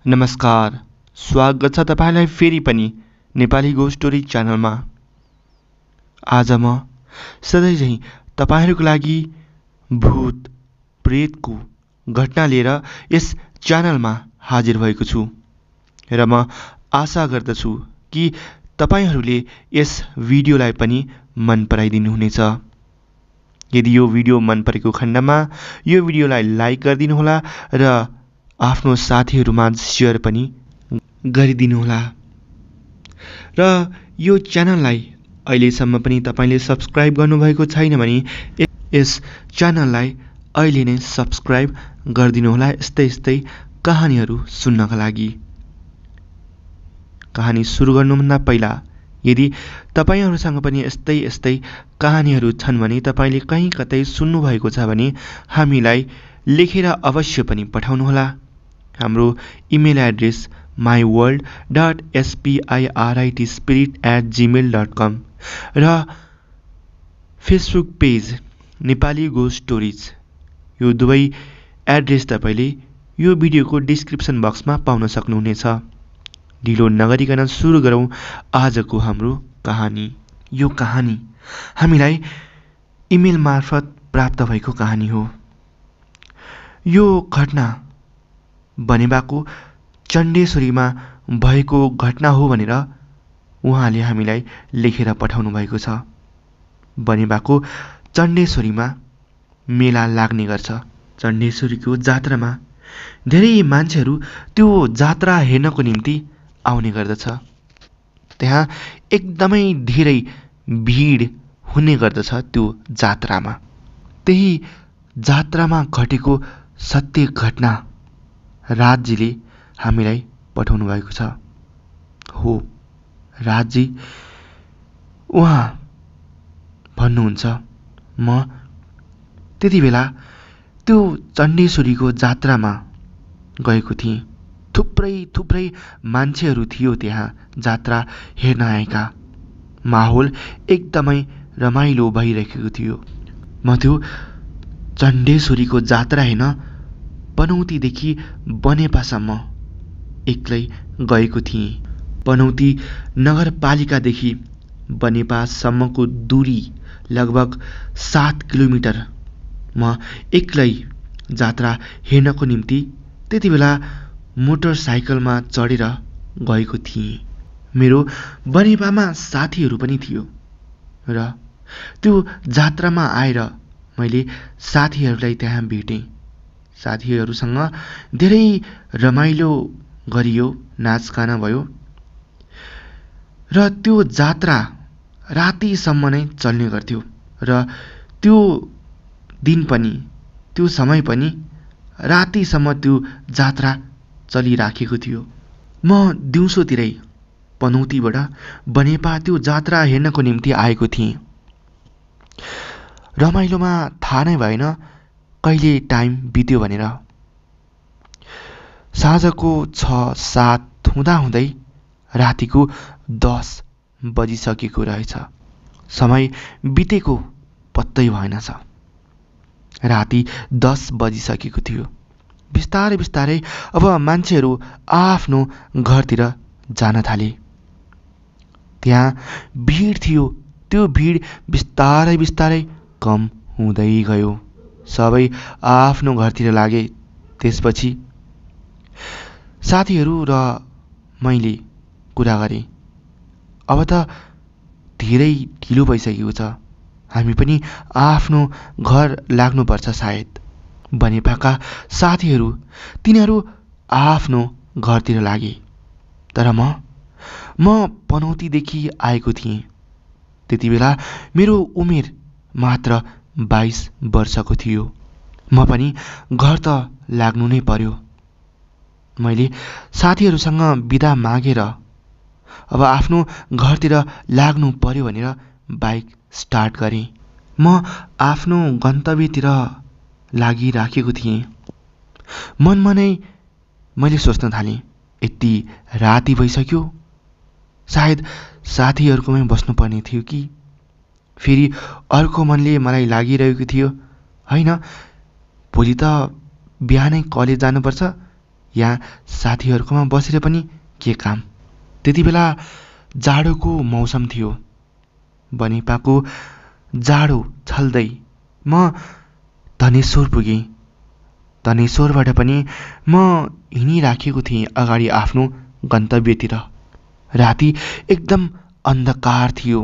नमस्कार, स्वागत छ तपाईलाई फेरि पनि नेपाली गो स्टोरी च्यानलमा। आज म सधैँ झैं तपाईहरुको लागि भूत प्रेतको घटना लिएर यस च्यानलमा हाजिर भएको छु र म आशा गर्दछु कि तपाईहरुले यस भिडियोलाई पनि मन पराइदिनु हुनेछ। यदि यो भिडियो मन परेको खण्डमा यो भिडियोलाई लाइक गरिदिनु होला र आफ्नो साथीहरुमाझ शेयर पनि गरिदिनु होला र यो च्यानललाई अहिलेसम्म पनि तपाईले सब्स्क्राइब गर्नुभएको छैन भने यस च्यानललाई अहिले नै सब्स्क्राइब गरिदिनु होला यस्तै कहानीहरु सुन्नका लागि। कहानी सुरु गर्नुभन्दा पहिला यदि तपाईहरुसँग पनि यस्तै कहानीहरु छन् भने तपाईले कहीं कतै सुन्नु भएको छ भने हामीलाई लेखेर अवश्य पनि पठाउनु होला। हाम्रो इमेल एड्रेस myworld.spiritspirit@gmail.com र Facebook page Nepali go stories, यो दुवै एड्रेस तपाईले यो भिडियोको डिस्क्रिप्सन बक्समा पाउन सक्नुहुनेछ। ढिलो नगरिकन सुरु गरौं आजको हाम्रो कहानी। यो कहानी हामीलाई इमेल मार्फत प्राप्त भएको कहानी हो। यो घटना बनेपाको चण्डेश्वरीमा भएको घटना हो भनेर उहाँले हामीलाई लेखेर पठाउनु भएको छ। बनेपाको चण्डेश्वरीमा मेला लाग्ने गर्छ। चण्डेश्वरीको जात्रामा धेरै मान्छेहरू त्यो जात्रा हेर्नको निम्ति आउने गर्दछ। त्यहाँ एकदमै धेरै भीड हुने गर्दछ त्यो जात्रामा। त्यही जात्रामा घटेको सत्य घटना राजजीले हामीलाई पठाउनु भएको छ। हो, राजजी उहाँ भन्नुहुन्छ, म त्यति बेला त्यो चण्डेश्वरीको जात्रामा गएको थिएँ। थुप्रै मान्छेहरू थियो त्यहाँ जात्रा हेर्न आएका। माहौल एकदमै रमाइलो भइरहेको थियो। म त्यो चण्डेश्वरीको जात्रा हेर्न पनौतीदेखि बनेपासम्म एक्लै गएको थिएँ। पनौती नगरपालिकादेखि बनेपासम्मको दूरी लगभग 7 किलोमिटर। म एक्लै जात्रा हेर्नको निम्ति त्यति बेला मोटरसाइकलमा चढेर गएको थिएँ। मेरो बनेपामा साथीहरू पनि थियो र त्यो जात्रामा आएर मैले साथीहरूलाई त्यहाँ भेटेँ। साथीहरूसँग धेरै रमाइलो गरियो, नाचगाना भयो र त्यो जात्रा रातिसम्म नै चल्ने गर्थ्यो र त्यो दिन पनि, त्यो समय पनि रातिसम्म त्यो जात्रा चलिराखेको थियो। म दिउँसोतिरै पनौतीबाट बनेपा त्यो जात्रा हेर्नको निम्ति आएको थिएँ। रमाइलोमा थाहा नै भएन कहिले टाइम बित्यो भनेर। साँझको 6-7 हुँदाहुँदै रातिको 10 बजिसकेको रहेछ। समय बितेको पत्तै भएनछ। राति 10 बजिसकेको थियो। बिस्तारै अब मान्छेहरू आफ्नो घरतिर जान थाले। त्यहाँ भीड थियो। त्यो भीड बिस्तारै कम हुँदै गयो। सबै आफ्नो घरतिर लागे। त्यसपछि साथीहरू र मैले कुरा गरे, अब त धेरै ढिलो भइसकेको छ, हामी पनि आफ्नो घर लाग्नुपर्छ सायद। बनेपाका साथीहरू तिनीहरू आफ्नो घरतिर लागे। तर म पनौतीदेखि आएको थिएँ। त्यति बेला मेरो उमेर मात्र 22 वर्षको थियो। म पनि घर त लाग्नु नै पर्यो। मैले साथीहरूसँग बिदा मागेर अब आफ्नो घरतिर लाग्नु पर्यो भनेर बाइक स्टार्ट गरेँ। म आफ्नो गन्तव्यतिर लागिराखेको थिएँ। मनमा नै मैले सोच्न थालेँ, यति राति भइसक्यो, सायद साथीहरूकोमै बस्नुपर्ने थियो कि। फेरि अर्को मनले मलाई लागिरहेको थियो, हैन भोलि त बिहानै कलेज जानुपर्छ, यहाँ साथीहरूकोमा बसेर पनि के काम। त्यति बेला जाडोको मौसम थियो। बनेपाको जाडो छल्दै म धनेश्वर पुगेँ। धनेश्वरबाट पनि म हिँडिराखेको थिएँ अगाडि आफ्नो गन्तव्यतिर। राति एकदम अन्धकार थियो।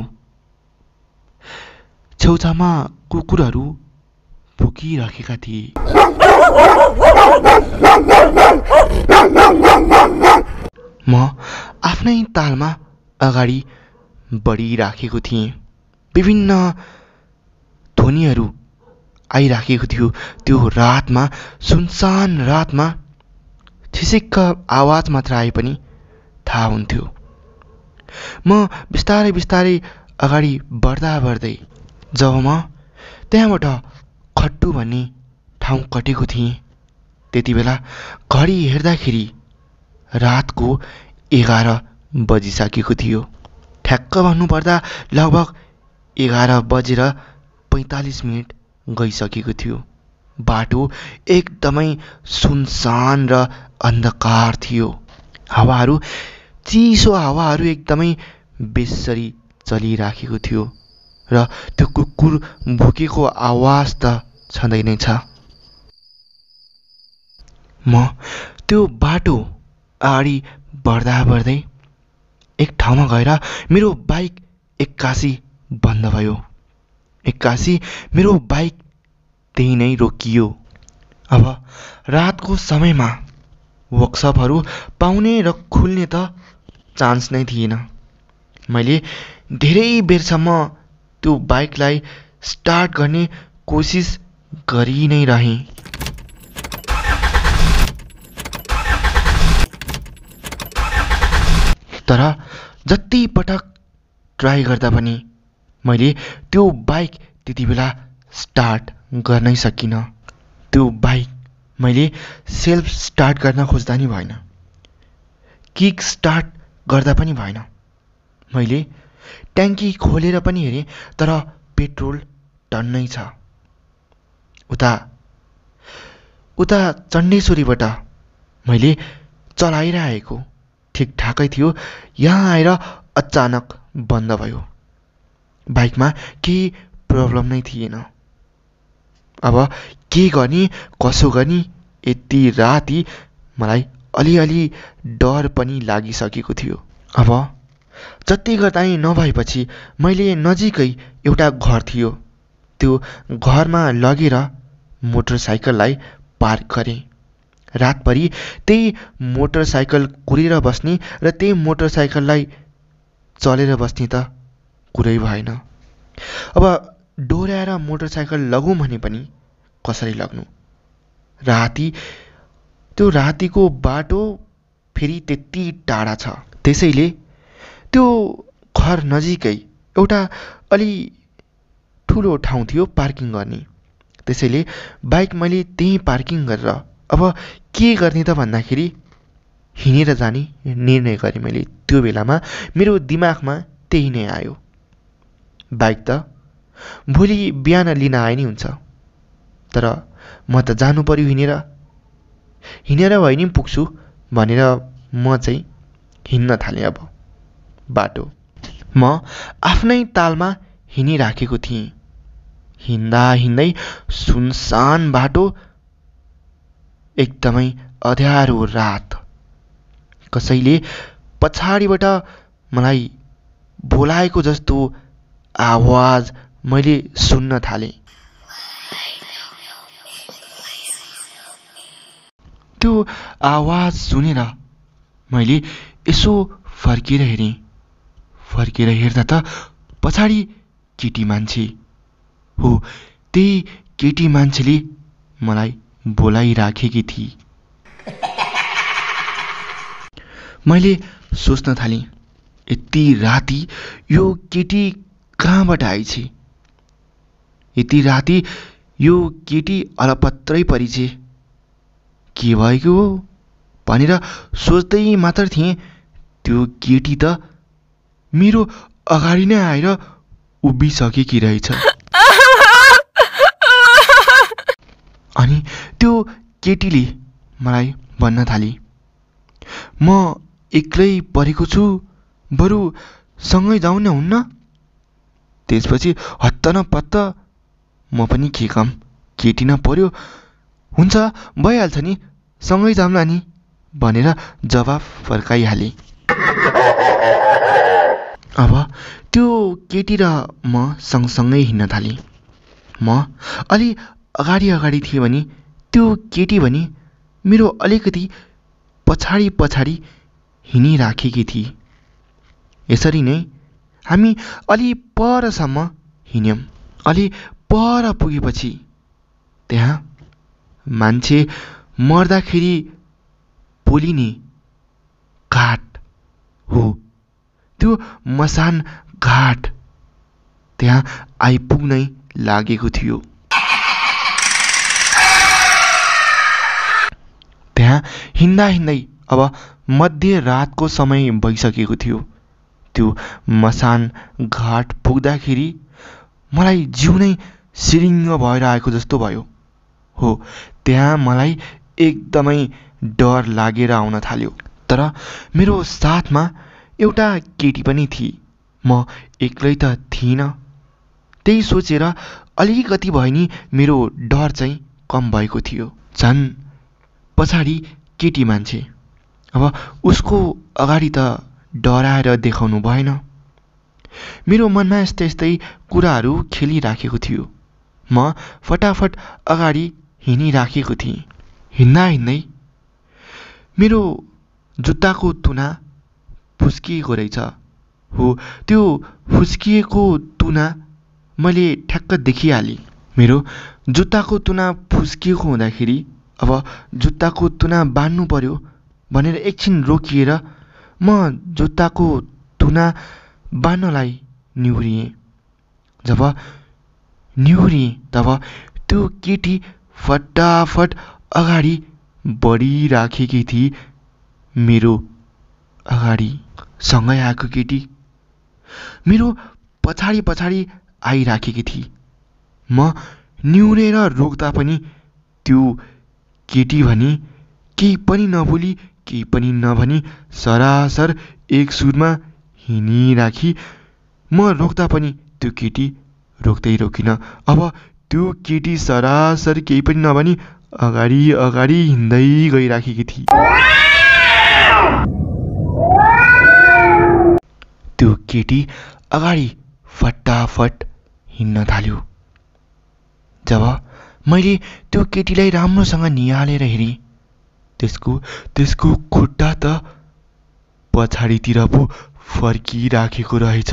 छेउछाउमा कुकुरहरू भुकिरहेका थिए। म आफ्नै तालमा अगाडि बढिराखेको थिएँ। विभिन्न ध्वनिहरू आइराखेको थियो। त्यो रातमा, सुनसान रातमा छिसिक्क आवाज मात्र आए पनि थाहा हुन्थ्यो। म बिस्तारै बिस्तारै अगाडि बढ्दै जब म त्यहाँबाट खट्टु भन्ने ठाउँ कटेको थिएँ, त्यति बेला घडी हेर्दाखेरि रातको 11 बजिसकेको थियो। ठ्याक्क भन्नुपर्दा लगभग 11:45 गइसकेको थियो। बाटो एकदमै सुनसान र अन्धकार थियो। हावाहरू, चिसो हावाहरू एकदमै बेसरी चलिराखेको थियो र त्यो कुकुर भुकेको आवाज त छँदै नै छ। म त्यो बाटो अगाडि बढ्दै एक ठाउँमा गएर मेरो बाइक एक्कासी बन्द भयो। एक्कासी मेरो बाइक त्यही नै रोकियो। अब रातको समयमा वर्कसपहरू पाउने र खुल्ने त चान्स नै थिएन। मैले धेरै बेरसम्म त्यो बाइकलाई स्टार्ट गर्ने कोसिस गरि नै रहेँ। तर जति पटक ट्राई गर्दा पनि मैले त्यो बाइक त्यति बेला स्टार्ट गर्नै सकिनँ। त्यो बाइक मैले सेल्फ स्टार्ट गर्न खोज्दा नि भएन, किक स्टार्ट गर्दा पनि भएन। मैले ट्याङ्की खोलेर पनि हेरेँ तर पेट्रोल टन्नै छ। उता चण्डेश्वरीबाट मैले चलाइरहेको ठिकठाकै थियो। यहाँ आएर अचानक बन्द भयो। बाइकमा केही प्रब्लम नै थिएन। अब के गर्ने कसो गर्ने, यति राति मलाई अलिअलि डर पनि लागिसकेको थियो। अब जति गर्दा नि नभएपछि मैले नजिकै एउटा घर थियो, त्यो घरमा लगेर मोटरसाइकललाई पार्क गरेँ। रातभरि त्यही मोटरसाइकल कुरेर बस्ने र त्यही मोटरसाइकललाई चलेर बस्ने त कुरै भएन। अब डोर्याएर मोटरसाइकल लगौँ भने पनि कसरी लग्नु? त्यो रातिको बाटो फेरि त्यति टाढा छ। त्यसैले त्यो घर नजिकै एउटा अलि ठुलो ठाउँ थियो पार्किङ गर्ने। त्यसैले बाइक मैले त्यहीँ पार्किङ गरेर अब के गर्ने त भन्दाखेरि हिँडेर जाने निर्णय गरेँ मैले। त्यो बेलामा मेरो दिमागमा त्यही नै आयो। बाइक त भोलि बिहान लिन आए नि हुन्छ, तर म त जानु पर्यो हिँडेर भए नि पुग्छु भनेर म चाहिँ हिँड्न थालेँ। अब बाटो म आफ्नै तालमा हिँडिराखेको थिएँ। हिँड्दै सुनसान बाटो, एकदमै अँध्यारो रात। कसैले पछाडिबाट मलाई बोलाएको जस्तो आवाज मैले सुन्न थालेँ। त्यो आवाज सुनेर मैले यसो फर्केर हेरेँ। फर्केर हेर्दा त पछाडि केटी मान्छे हो। त्यही केटी मान्छेले मलाई बोलाइराखेकी थिए। मैले सोच्न थालेँ, यति राति यो केटी कहाँबाट आइछ? यति राति यो केटी अलपत्रै परिछे, के भएको हो भनेर सोच्दै मात्र थिएँ। त्यो केटी त मेरो अगाडि नै आएर उभिसकेकी रहेछ। अनि त्यो केटीले मलाई भन्न थाली। म एक्लै परेको छु, बरु सँगै जाउँ न हुन्न? त्यसपछि हत्त न पत्त म पनि के काम, केटी न पर्यो, हुन्छ भइहाल्छ नि, सँगै जाउँला नि भनेर जवाफ फर्काइहाले। अब त्यो केटी र म सँगसँगै हिँड्न थालेँ। म अलि अगाडि अगाडि थिएँ भने त्यो केटी भने मेरो अलिकति पछाडि पछाडि हिँडिराखेकी थिए। यसरी नै हामी अलि परसम्म हिँड्यौँ। अलि पर पुगेपछि त्यहाँ मान्छे मर्दाखेरि पोलिने घाट हो, त्यो मसान घाट त्यहाँ आइपुग्नै लागेको थियो। त्यहाँ हिँड्दा हिँड्दै अब मध्यरातको समय भइसकेको थियो। त्यो मसान घाट पुग्दाखेरि मलाई जिउ नै सिरिङ्ग भएर आएको जस्तो भयो। हो, त्यहाँ मलाई एकदमै डर लागेर आउन थाल्यो। तर मेरो साथमा एउटा केटी पनि थिए। म एक्लै त थिइनँ। त्यही सोचेर अलिकति भए नि मेरो डर चाहिँ कम भएको थियो। झन् पछाडि केटी मान्छे, अब उसको अगाडि त डराएर देखाउनु भएन। मेरो मनमा यस्तै यस्तै कुराहरू खेलिराखेको थियो। म फटाफट अगाडि हिँडिराखेको थिएँ। हिँड्दा हिँड्दै मेरो जुत्ताको तुना फुस्किएको रहेछ। हो, त्यो फुस्किएको तुना मैले ठ्याक्क देखिहालेँ। मेरो जुत्ताको तुना फुस्किएको हुँदाखेरि अब जुत्ताको तुना बान्नु पर्यो भनेर एकछिन रोकिएर म जुत्ताको तुना बान्नलाई निहुरिएँ। जब निहुरिएँ तब त्यो केटी फटाफट अगाडि बढिराखेकी थिए। मेरो अगाडि सँगै आएको केटी मेरो पछाडि पछाडि आइराखेकी थिए। म निहुरेर रोक्दा पनि त्यो केटी भने केही पनि नबोली, केही पनि नभनी सरासर एक सुरमा हिँडिराखी। म रोक्दा पनि त्यो केटी रोक्दै रोकिन। अब त्यो केटी सरासर केही पनि नभनी अगाडि अगाडि हिँड्दै गइराखेकी थिए। त्यो केटी अगाडि फटाफट हिँड्न थाल्यो। जब मैले त्यो केटीलाई राम्रोसँग निहालेर हेरेँ, त्यसको खुट्टा त पछाडितिर पो फर्किराखेको रहेछ।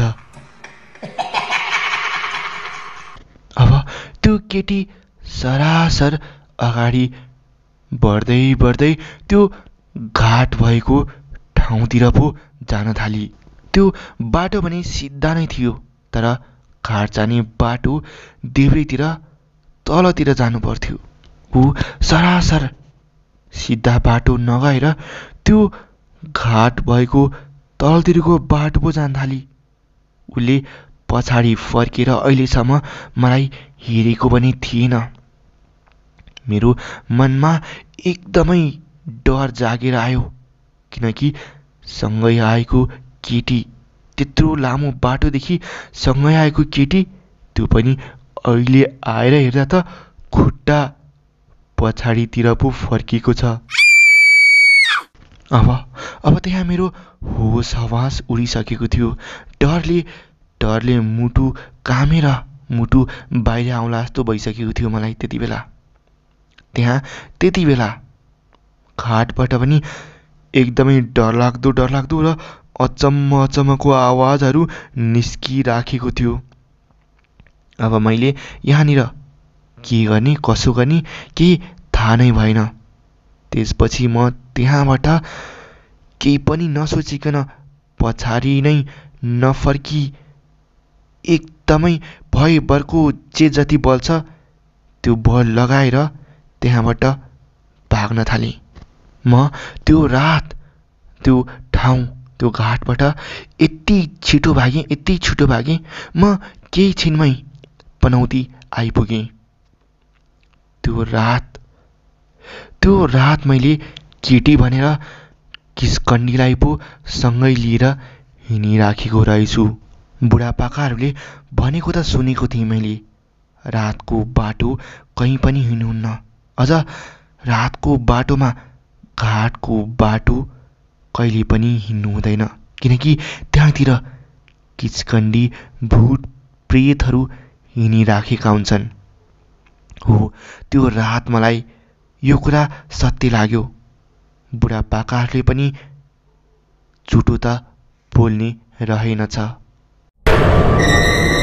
अब त्यो केटी सरासर अगाडि बढ्दै बढ्दै त्यो घाट भएको ठाउँतिर पो जान थाली। त्यो बाटो भने सिधा नै थियो, तर घाट जाने बाटो देब्रेतिर तलतिर जानु पर्थ्यो। ऊ सरासर सिधा बाटो नगएर त्यो घाट भएको तलतिरको बाटो पो जान थाली। उसले पछाडि फर्केर अहिलेसम्म मलाई हेरेको पनि थिएन। मेरो मनमा एकदमै डर जागेर आयो, किनकि सँगै आएको केटी, त्यत्रो लामो बाटोदेखि सँगै आएको केटी, त्यो पनि अहिले आएर हेर्दा त खुट्टा पछाडितिर पो फर्किएको छ। अब त्यहाँ मेरो होस हवास उडिसकेको थियो। डरले मुटु कामेर मुटु बाहिर आउला जस्तो भइसकेको थियो मलाई त्यति बेला। त्यति बेला घाटबाट पनि एकदमै डरलाग्दो र अचम्मको आवाजहरू निस्किराखेको थियो। अब मैले यहाँनिर के गर्ने कसो गर्ने केही थाहा नै भएन। त्यसपछि म त्यहाँबाट केही पनि नसोचिकन पछाडि नै नफर्की एकदमै भयभरको जे जति बल छ त्यो बल लगाएर त्यहाँबाट भाग्न थालेँ। म त्यो रात त्यो ठाउँ त्यो घाटबाट यति छिटो भागेँ म केही छिनमै पनौती आइपुगेँ। त्यो रात मैले केटी भनेर किस्कण्डीलाई पो सँगै लिएर हिँडिराखेको रहेछु। बुढापाकाहरूले भनेको त सुनेको थिएँ मैले, रातको बाटो कहीँ पनि हिँड्नुहुन्न। अझ रातको बाटोमा घाटको बाटो कहिले पनि हिँड्नु हुँदैन, किनकि त्यहाँतिर किचकण्डी भूत प्रेतहरू हिँडिराखेका हुन्छन्। हो, त्यो रात मलाई यो कुरा सत्य लाग्यो। बुढापाकाहरूले पनि झुटो त बोल्ने रहेनछ।